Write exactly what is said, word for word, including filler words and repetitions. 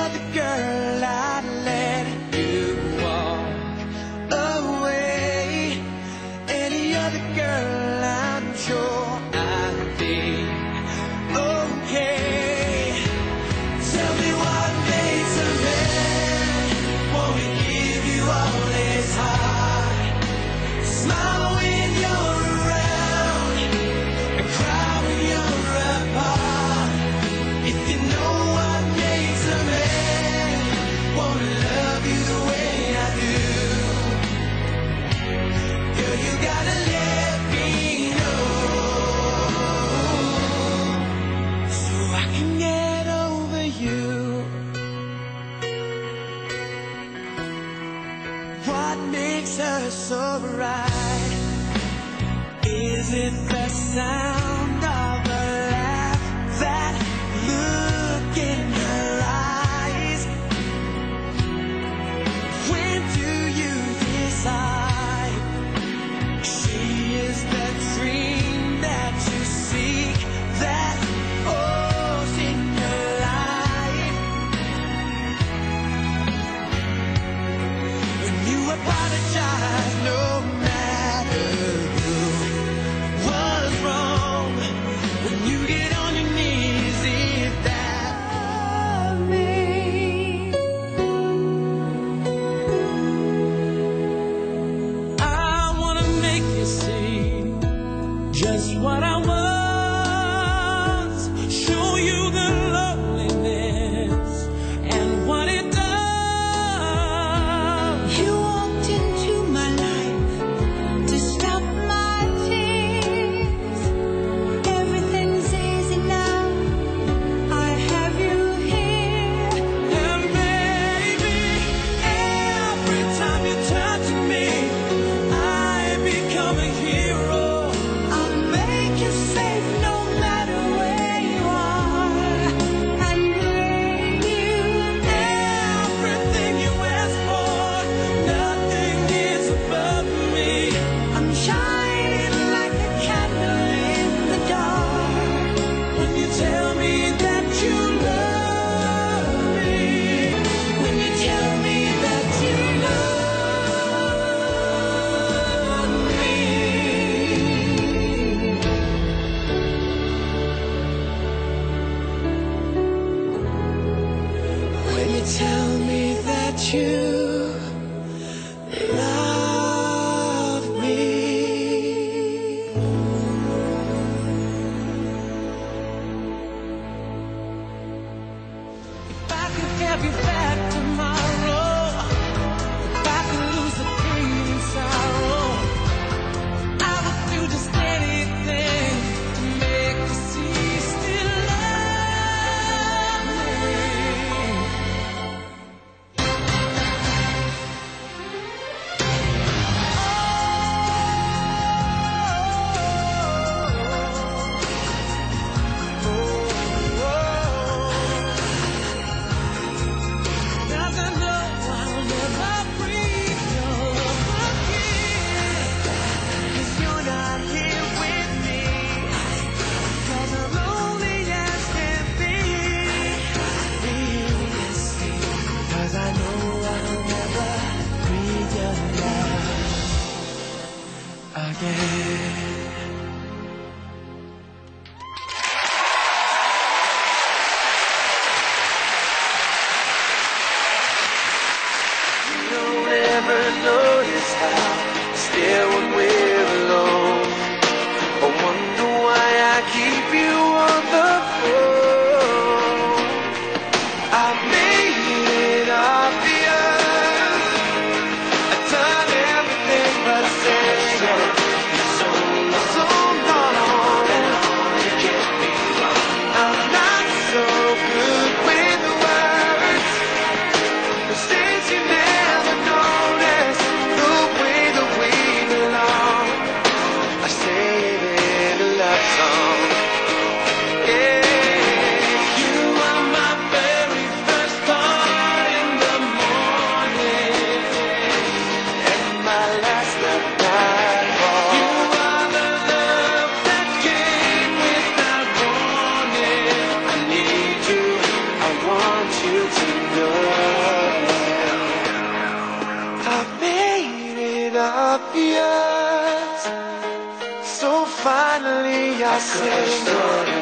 other girl, I'd let you walk away. Any other girl, I'm sure I'd be okay. Tell me what makes a man wanna give you all his heart. Smile when you're around and cry when you're apart. If you know what makes a man wanna love you the way I do, girl, you gotta let me know, so I can get over you. What makes her so right? Is it the sound of a laugh, that look in her eyes? When do you decide she is the dream that you seek, that falls in your life? When you apologize, no matter who was wrong, when you get on your knees, if that love me, I wanna make you see just what I was, show you the loneliness and what it does. You walked into my life to stop my tears. Everything's easy now, I have you here. And baby, every time you touch me, I become a hero. I'll make you safe no matter where you are, and bring you everything you ask for. Nothing is above me. I'm shining like a candle in the dark when you tell me that you love me. When you tell me that you love me. When you tell me that you love me. If I could have you back tomorrow, if I could lose the pain and sorrow, I would do just anything to make you see you still love me. Such story.